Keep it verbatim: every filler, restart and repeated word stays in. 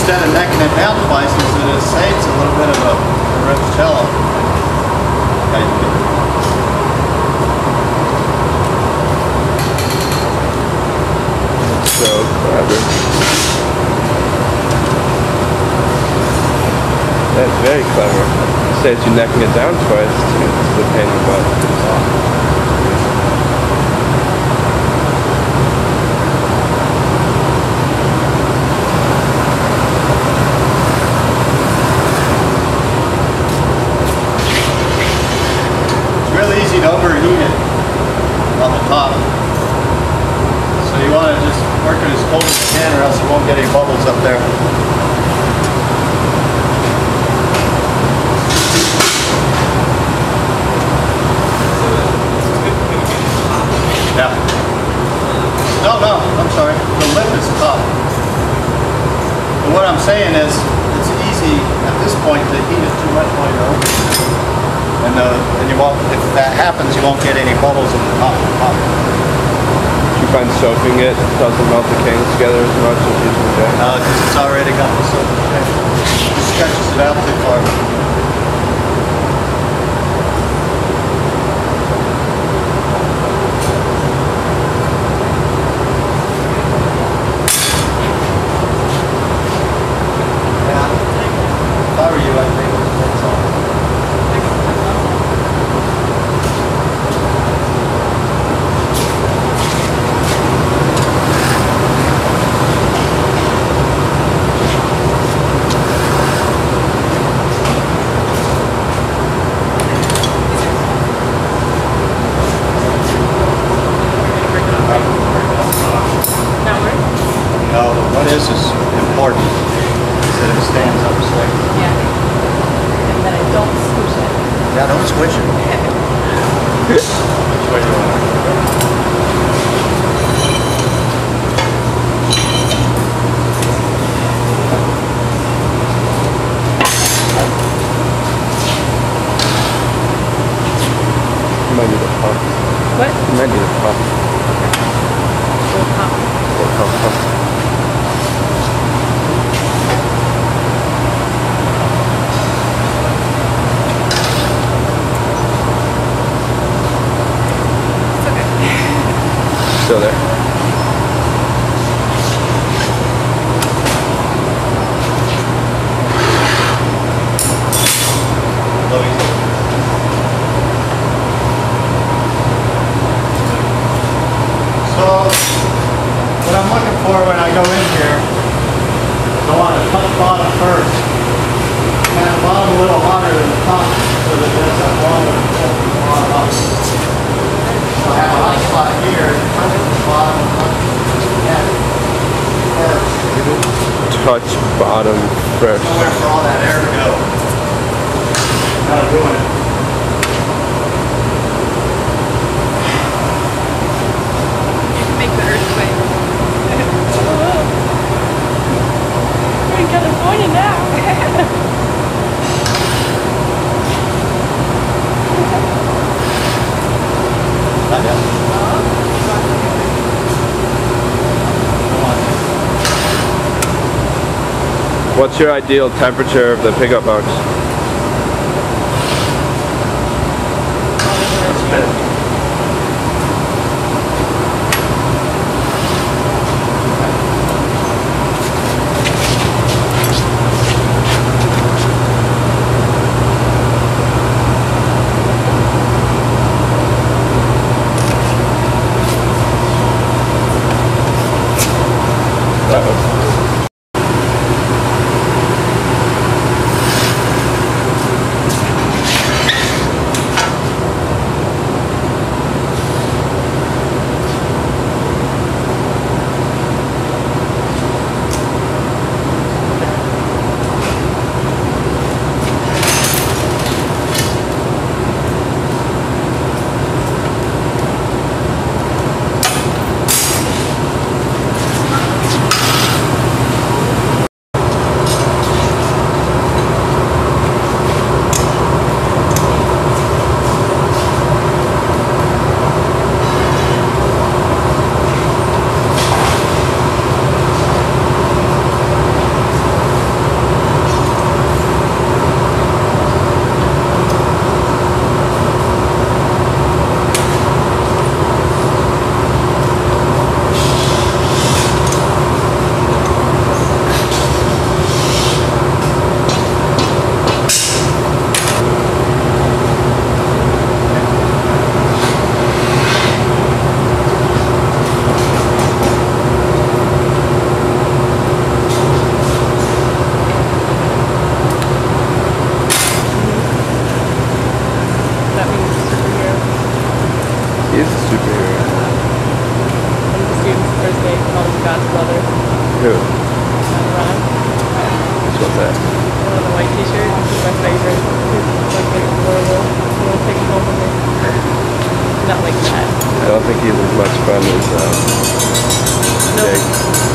instead of necking it down twice, is that it saves a little bit of a, a Rivicello. So clever. That's very clever. It saves you necking it down twice to the pain in the butt. To overheat it on the top. So you want to just work it as cold as you can or else you won't get any bubbles up there. Yeah. No, no, I'm sorry. The lip is tough. And what I'm saying is it's easy at this point to heat it too much while you're over. And, uh, and you won't, if that happens, you won't get any bubbles in the top. top. Do you find soaking it doesn't melt the canes together as much as using the jack? No, because it's already got the soap. It stretches it out too far. Yeah. If I were you, I'd think that's all. This is important, is that it stands up straight. Yeah. And then I don't squish it. Yeah, don't squish it. Which way do you want it? You might need a pump. What? You might need a pump. Little pump. Little pump, pump. Still there. So, what I'm looking for when I go in here, I want to cut the bottom first. Kind of bottom a little hotter than the top, so that there's that long of the bottom up. So I have a hot spot here, touch the bottom, and first. Touch bottom first. Nowhere for all that air to go. Gotta ruin it. You can make the earthquake. We're in California now. Not yet. What's your ideal temperature of the pickup box? He's a superhero. One of the students Thursday called him God's brother. Who? Ron. Which one's that? One on the white t-shirt. He's my favorite. He's like like adorable. You want to take him home with me? Not like that. I don't think he's as much fun as um, No. Jake.